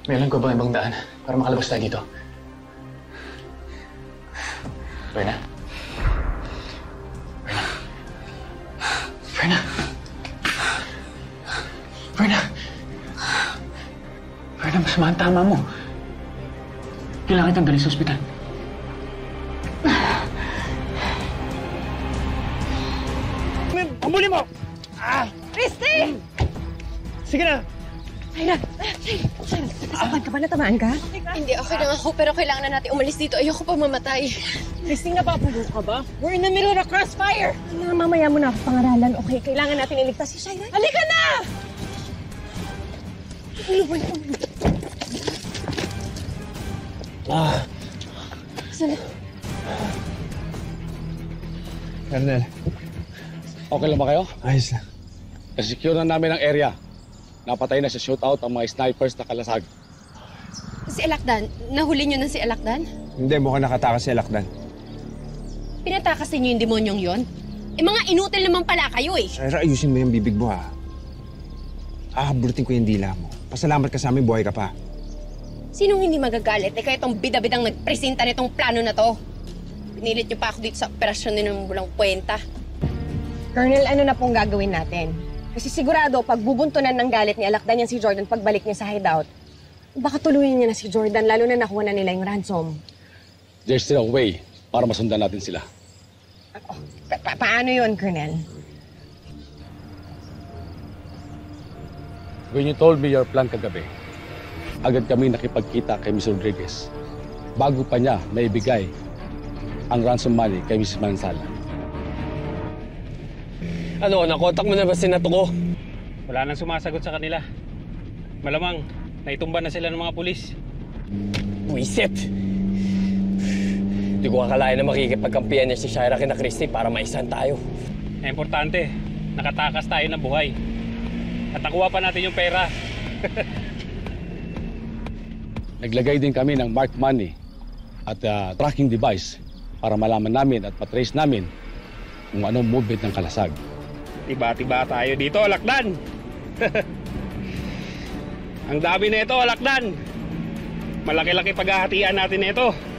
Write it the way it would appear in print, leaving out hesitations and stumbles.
May alam ko bang ibang daan para makalabas tayo dito? Verna? Verna? Verna? Verna, masama ang tama mo. Kailangan kitang dalhin sa ospital. Pambuli mo! Christy! Sige na! Shaira! Shaira, nasasaktan ka ba? Natamaan ka? Hindi, okay lang ako, pero kailangan na natin umalis dito. Ayoko pa mamatay. Christy, napapulo ka ba? We're in the middle of a crossfire! Mamaya mo na ako pangaralan, okay? Kailangan natin iligtas si Shaira. Halika na! Ano ba yun? Sana. Colonel. Okay lang ba kayo? Ayos lang. Secure na namin ang area. Napatay na sa shootout ang mga snipers na kalasag. Si Alakdan, nahuli niyo na si Alakdan? Hindi, mukhang nakatakas si Alakdan. Pinatakas niyo yung demonyong yon? Mga inutil naman pala kayo eh. Shaira, ayusin mo yung bibig mo, ha? Ahabulutin ko yung dila mo. Pasalamat ka sa amin, buhay ka pa. Sinong hindi magagalit? Kaya itong bida-bidang nagpresenta nitong plano na to. Pinilit niyo pa ako dito sa operasyon din ng bulang kwenta. Colonel, ano na pong gagawin natin? Kasi sigurado, pag bubuntunan ng galit ni Alakdan yan si Jordan pagbalik niya sa hideout, baka tuluyin niya na si Jordan, lalo na nakuha na nila yung ransom. There's still a way para masundan natin sila. Paano yun, Colonel? When you told me your plan kagabi, agad kami nakipagkita kay Ms. Rodriguez. Bago pa niya maibigay ang ransom money kay Mrs. Mansala. Ano, nakontak mo na ba si Nato ko? Wala nang sumasagot sa kanila. Malamang, naitumba na sila ng mga pulis. Buisit! Hindi ko akalain na makikipagkampiyan niya si Shaira kina Christy para maisan tayo. Importante, nakatakas tayo ng buhay. At nakuha pa natin yung pera. Naglagay din kami ng marked money at tracking device para malaman namin at patrace namin kung anong movement ng kalasag. Tiba-tiba tayo dito, Alakdan! Ang dami na ito, Alakdan! Malaki-laki paghahatian natin na ito.